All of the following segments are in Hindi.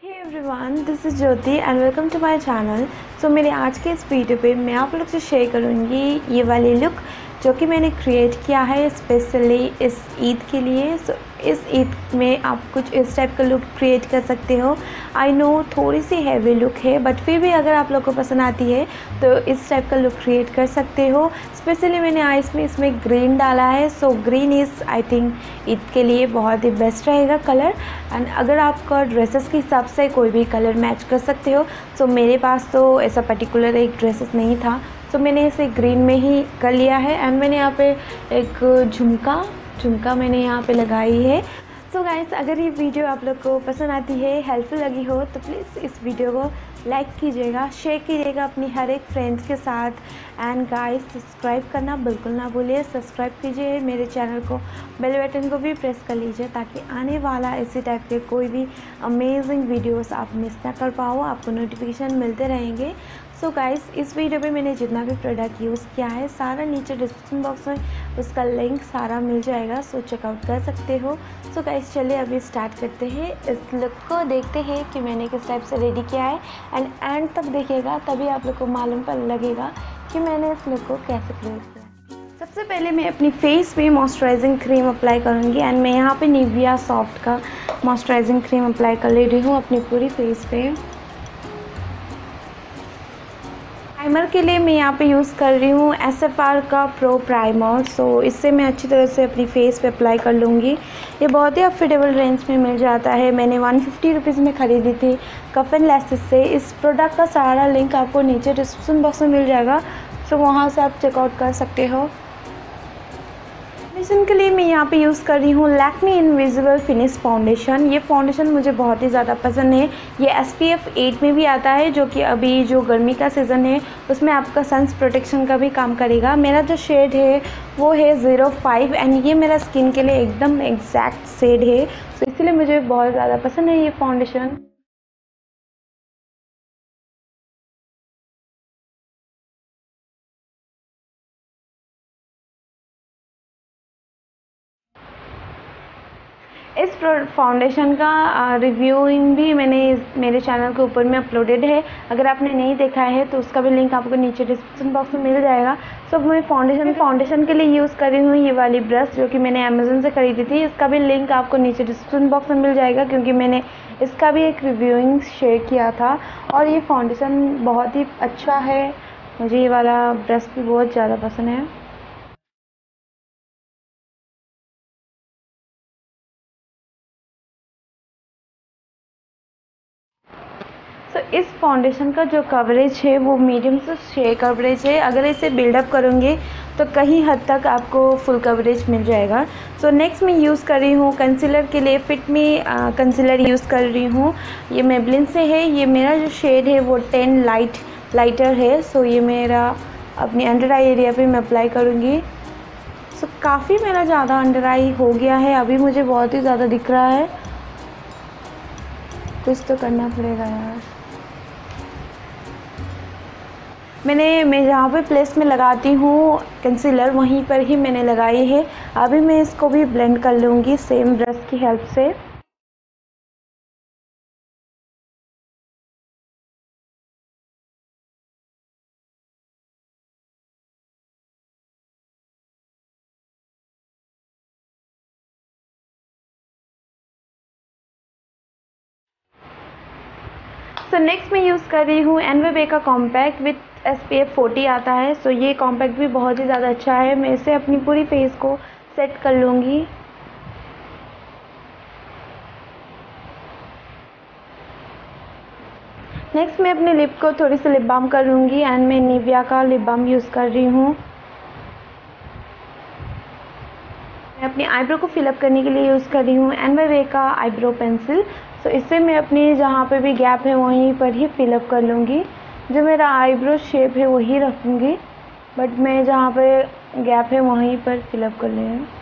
Hey everyone, this is Jyoti and welcome to my channel. So मेरे आज के इस वीडियो पे मैं आप लोग से शेयर करूँगी ये वाली लुक जो कि मैंने क्रिएट किया है स्पेशली इस ईद के लिए। सो इस ईद में आप कुछ इस टाइप का लुक क्रिएट कर सकते हो। आई नो थोड़ी सी हैवी लुक है बट फिर भी अगर आप लोग को पसंद आती है तो इस टाइप का लुक क्रिएट कर सकते हो। स्पेशली मैंने आइस में इसमें ग्रीन डाला है, so green is I think Eid के लिए बहुत ही बेस्ट रहेगा कलर। एंड अगर आपका ड्रेसेस के हिसाब से कोई भी कलर मैच कर सकते हो। सो मेरे पास तो ऐसा पर्टिकुलर एक ड्रेसेस नहीं था, तो मैंने इसे ग्रीन में ही कर लिया है। एंड मैंने यहाँ पे एक झुमका मैंने यहाँ पे लगाई है। सो गाइस, अगर ये वीडियो आप लोग को पसंद आती है, हेल्पफुल लगी हो तो प्लीज़ इस वीडियो को लाइक कीजिएगा, शेयर कीजिएगा अपनी हर एक फ्रेंड्स के साथ। एंड गाइस, सब्सक्राइब करना बिल्कुल ना भूलिए, सब्सक्राइब कीजिए मेरे चैनल को, बेल बटन को भी प्रेस कर लीजिए ताकि आने वाला इसी टाइप के कोई भी अमेजिंग वीडियोस आप मिस ना कर पाओ, आपको नोटिफिकेशन मिलते रहेंगे। सो गाइस, इस वीडियो पे मैंने जितना भी प्रोडक्ट यूज़ किया है सारा नीचे डिस्क्रिप्शन बॉक्स में उसका लिंक सारा मिल जाएगा, सो चेकआउट कर सकते हो। सो गाइस, चलिए अभी स्टार्ट करते हैं। इस लुक को देखते हैं कि मैंने किस टाइप से रेडी किया है एंड एंड तक देखिएगा, तभी आप लोग को मालूम पर लगेगा कि मैंने इस लुक को कैसे क्रिएट किया। सबसे पहले मैं अपनी फेस पे मॉइस्चराइजिंग क्रीम अप्लाई करूँगी एंड मैं यहाँ पे निविया सॉफ्ट का मॉइस्चराइजिंग क्रीम अप्लाई कर ले रही हूँ अपनी पूरी फेस पे। प्राइमर के लिए मैं यहाँ पे यूज़ कर रही हूँ SFR का प्रो प्राइमर। सो इससे मैं अच्छी तरह से अपनी फेस पे अप्लाई कर लूँगी। ये बहुत ही अफोर्डेबल रेंज में मिल जाता है। मैंने 150 रुपीज़ में ख़रीदी थी कफन लैसेस से। इस प्रोडक्ट का सारा लिंक आपको नीचे डिस्क्रिप्शन बॉक्स में मिल जाएगा, सो वहाँ से आप चेकआउट कर सकते हो। फाउंडेशन के लिए मैं यहाँ पे यूज़ कर रही हूँ लैक्मे इनविजिबल फिनिश फाउंडेशन। ये फाउंडेशन मुझे बहुत ही ज़्यादा पसंद है। ये SPF 8 में भी आता है, जो कि अभी जो गर्मी का सीज़न है उसमें आपका सन्स प्रोटेक्शन का भी काम करेगा। मेरा जो शेड है वो है 05 एंड ये मेरा स्किन के लिए एकदम एग्जैक्ट शेड है, तो इसलिए मुझे बहुत ज़्यादा पसंद है ये फाउंडेशन। इस फाउंडेशन का रिव्यूइंग भी मैंने मेरे चैनल के ऊपर में अपलोडेड है। अगर आपने नहीं देखा है तो उसका भी लिंक आपको नीचे डिस्क्रिप्शन बॉक्स में मिल जाएगा। सो मैं फाउंडेशन के लिए यूज़ कर रही हूँ ये वाली ब्रश, जो कि मैंने अमेज़न से ख़रीदी थी। इसका भी लिंक आपको नीचे डिस्क्रिप्शन बॉक्स में मिल जाएगा, क्योंकि मैंने इसका भी एक रिव्यूइंग शेयर किया था। और ये फाउंडेशन बहुत ही अच्छा है, मुझे ये वाला ब्रश भी बहुत ज़्यादा पसंद है। सो इस फाउंडेशन का जो कवरेज है वो मीडियम से शेयर कवरेज है। अगर इसे बिल्डअप करूँगी तो कहीं हद तक आपको फुल कवरेज मिल जाएगा। सो नेक्स्ट मैं यूज़ कर रही हूँ कंसीलर के लिए फिट मी कंसीलर यूज़ कर रही हूँ। ये मेबलिन से है। ये मेरा जो शेड है वो 10 लाइटर है। सो ये मेरा अपनी अंडर आई एरिया पे मैं अप्लाई करूँगी। सो काफ़ी मेरा ज़्यादा अंडर आई हो गया है, अभी मुझे बहुत ही ज़्यादा दिख रहा है। कुछ तो करना पड़ेगा यार। मैं जहाँ पे प्लेस में लगाती हूँ कंसीलर वहीं पर ही मैंने लगाई है। अभी मैं इसको भी ब्लेंड कर लूँगी सेम ब्रश की हेल्प से। सो नेक्स्ट मैं यूज़ कर रही हूँ एनवेबे का कॉम्पैक्ट विथ SPF 40 आता है। सो ये कॉम्पैक्ट भी बहुत ही ज़्यादा अच्छा है। मैं इसे अपनी पूरी फेस को सेट कर लूँगी। नेक्स्ट मैं अपने लिप को थोड़ी सी लिप बाम करूँगी एंड मैं निविया का लिप बाम यूज़ कर रही हूँ। मैं अपनी आईब्रो को फिलअप करने के लिए यूज़ कर रही हूँ एनवेबे का आईब्रो पेंसिल। सो इससे मैं अपनी जहाँ पे भी गैप है वहीं पर ही फिलअप कर लूँगी। जो मेरा आईब्रो शेप है वही रखूँगी, बट मैं जहाँ पे गैप है वहीं पर फिलअप कर रही हूँ।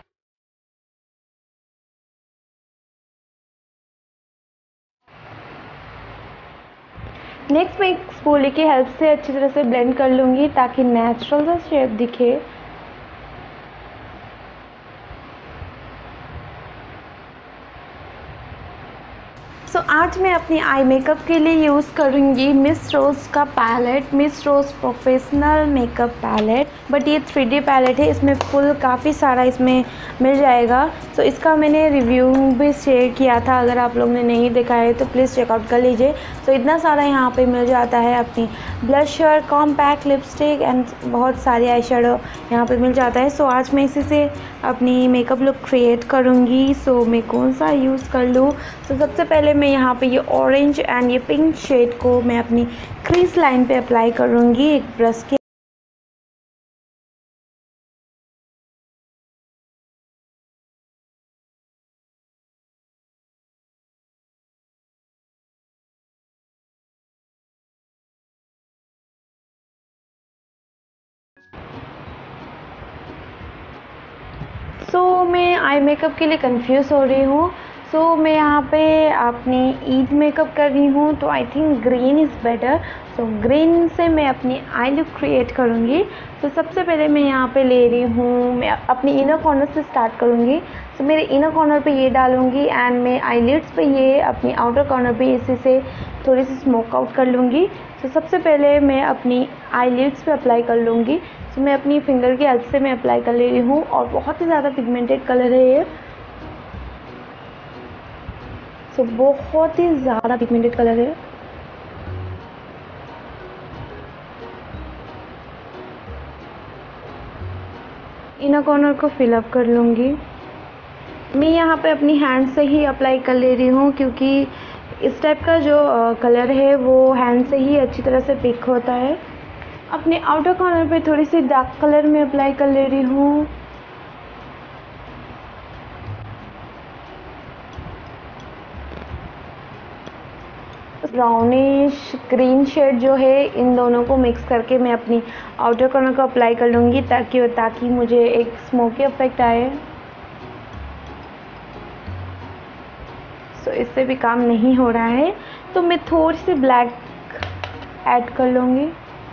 नेक्स्ट मैं एक स्पूली की हेल्प से अच्छी तरह से ब्लेंड कर लूँगी ताकि नेचुरल सा शेप दिखे। सो आज मैं अपनी आई मेकअप के लिए यूज़ करूँगी मिस रोज़ का palette, Miss Rose professional makeup palette. But ये 3D पैलेट है, इसमें फुल काफ़ी सारा इसमें मिल जाएगा। सो इसका मैंने रिव्यू भी शेयर किया था, अगर आप लोग ने नहीं देखा है तो प्लीज़ चेकआउट कर लीजिए। सो इतना सारा यहाँ पे मिल जाता है, अपनी ब्लशर, कॉम्पैक्ट लिपस्टिक एंड बहुत सारे आई शेडो यहाँ पर मिल जाता है। सो आज मैं इसी से अपनी मेकअप लुक क्रिएट करूँगी। सो मैं कौन सा यूज़ कर लूँ? सो सबसे पहले मैं यहाँ पे ये ऑरेंज एंड ये पिंक शेड को मैं अपनी क्रीज लाइन पे अप्लाई करूँगी एक ब्रश के। सो मैं आई मेकअप के लिए कंफ्यूज हो रही हूँ। सो मैं यहाँ पे अपनी ईद मेकअप कर रही हूँ, तो I think green is better. So green से मैं अपनी आई लुक क्रिएट करूँगी। तो सबसे पहले मैं यहाँ पे ले रही हूँ, मैं अपनी इनर कॉर्नर से स्टार्ट करूँगी। सो मेरे इनर कॉर्नर पे ये डालूँगी एंड मैं आईलिड्स पे ये अपनी आउटर कॉर्नर पे इसी से थोड़ी सी स्मोक आउट कर लूँगी। तो सबसे पहले मैं अपनी आईलिड्स पे अप्लाई कर लूँगी। तो मैं अपनी फिंगर की हेल्प से मैं अप्लाई कर ले रही हूँ और बहुत ही ज़्यादा पिगमेंटेड कलर है ये। सो बहुत ही ज़्यादा पिगमेंटेड कलर है। इनर कॉर्नर को फिलअप कर लूँगी। मैं यहाँ पे अपनी हैंड से ही अप्लाई कर ले रही हूँ, क्योंकि इस टाइप का जो कलर है वो हैंड से ही अच्छी तरह से पिक होता है। अपने आउटर कॉर्नर पे थोड़ी सी डार्क कलर में अप्लाई कर ले रही हूँ। ब्राउनिश ग्रीन शेड जो है, इन दोनों को मिक्स करके मैं अपनी आउटर कॉर्नर को अप्लाई कर लूँगी ताकि मुझे एक स्मोकी इफेक्ट आए। सो इससे भी काम नहीं हो रहा है, तो मैं थोड़ी सी ब्लैक ऐड कर लूँगी।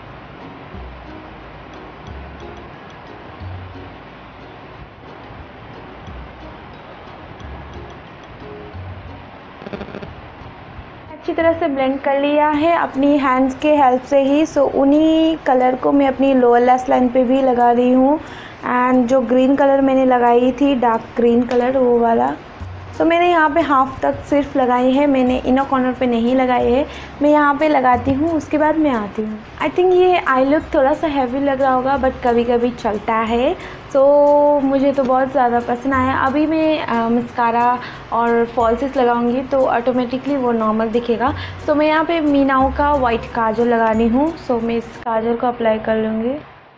अच्छी तरह से ब्लेंड कर लिया है अपनी हैंड्स के हेल्प से ही। सो उन्हीं कलर को मैं अपनी लोअर लैश लाइन पे भी लगा रही हूँ एंड जो ग्रीन कलर मैंने लगाई थी, डार्क ग्रीन कलर, वो वाला। तो मैंने यहाँ पे हाफ तक सिर्फ लगाई है, मैंने इनर कॉर्नर पे नहीं लगाई है। मैं यहाँ पे लगाती हूँ, उसके बाद मैं आती हूँ। आई थिंक ये आई लुक थोड़ा सा हैवी लग रहा होगा, बट कभी कभी चलता है। सो मुझे तो बहुत ज़्यादा पसंद आया। अभी मैं मस्कारा और फॉल्सेस लगाऊंगी तो ऑटोमेटिकली वो नॉर्मल दिखेगा। तो मैं यहाँ पे मीनाओ का वाइट काजल लगानी हूँ। सो मैं इस काजल को अप्लाई कर लूँगी।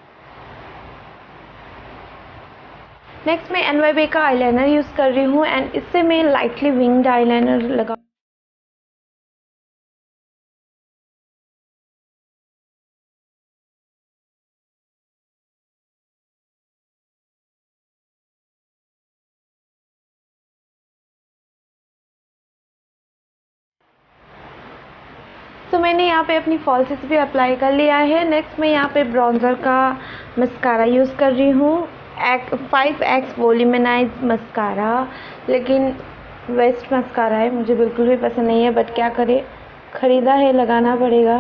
नेक्स्ट मैं NYB का आईलाइनर यूज़ कर रही हूँ एंड इससे मैं लाइटली विंग्ड आईलाइनर लगा। तो मैंने यहाँ पे अपनी फॉल्सेस भी अप्लाई कर लिया है। नेक्स्ट मैं यहाँ पे ब्रॉन्ज़र का मस्कारा यूज़ कर रही हूँ, 5X वॉल्यूमनाइज मस्कारा, लेकिन वेस्ट मस्कारा है, मुझे बिल्कुल भी पसंद नहीं है, बट क्या करें, ख़रीदा है, लगाना पड़ेगा।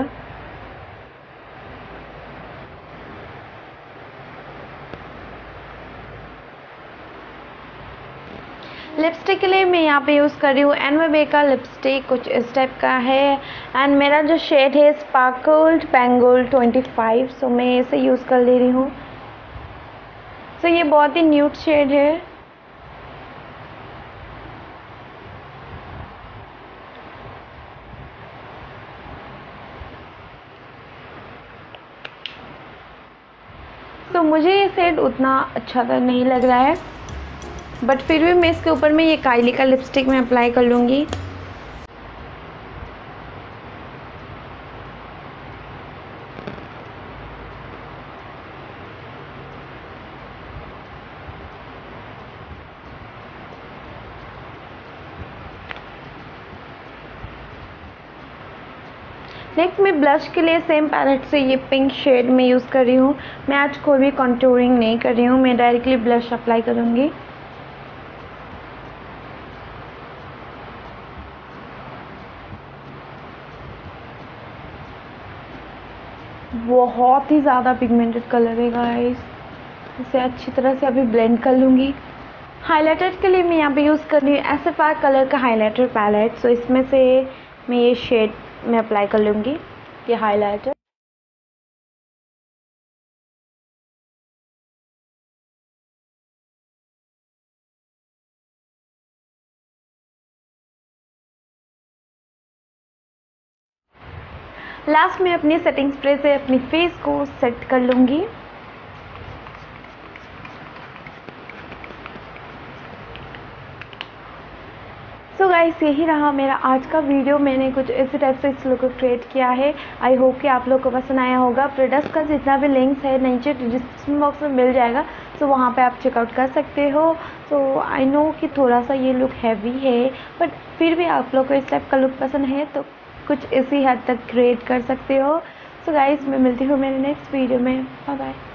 लिपस्टिक के लिए मैं यहाँ पे यूज़ कर रही हूँ NYB का लिपस्टिक, कुछ इस टाइप का है एंड मेरा जो शेड है स्पार्कल्ड बैंगल 25। सो मैं इसे यूज़ कर ले रही हूँ। सो ये बहुत ही न्यूड शेड है। तो मुझे ये शेड उतना अच्छा तो नहीं लग रहा है, बट फिर भी मैं इसके ऊपर में ये काइली का लिपस्टिक में अप्लाई कर लूँगी। नेक्स्ट मैं ब्लश के लिए सेम पैलेट से ये पिंक शेड में यूज़ कर रही हूँ। मैं आज कोई भी कॉन्टूरिंग नहीं कर रही हूँ, मैं डायरेक्टली ब्लश अप्लाई करूँगी। बहुत ही ज़्यादा पिगमेंटेड कलर है गाइस। इसे अच्छी तरह से अभी ब्लेंड कर लूँगी। हाइलाइटर के लिए मैं यहाँ पे यूज़ कर रही हूँ एसएफआर कलर का हाइलाइटर पैलेट। सो इसमें से मैं ये शेड में अप्लाई कर लूँगी, ये हाइलाइटर। लास्ट में अपनी सेटिंग स्प्रे से अपनी फेस को सेट कर लूँगी। सो गाइस, यही रहा मेरा आज का वीडियो। मैंने कुछ इसी टाइप से इस लुक को क्रिएट किया है। आई होप कि आप लोग को पसंद आया होगा। प्रोडक्ट्स का जितना भी लिंक्स है नीचे डिस्क्रिप्शन बॉक्स में मिल जाएगा, सो वहाँ पे आप चेकआउट कर सकते हो। सो आई नो कि थोड़ा सा ये लुक हैवी है, बट फिर भी आप लोग को इस टाइप का लुक पसंद है तो कुछ इसी हद तक क्रिएट कर सकते हो। सो गाइस, मैं मिलती हूँ मेरे नेक्स्ट वीडियो में। Bye bye.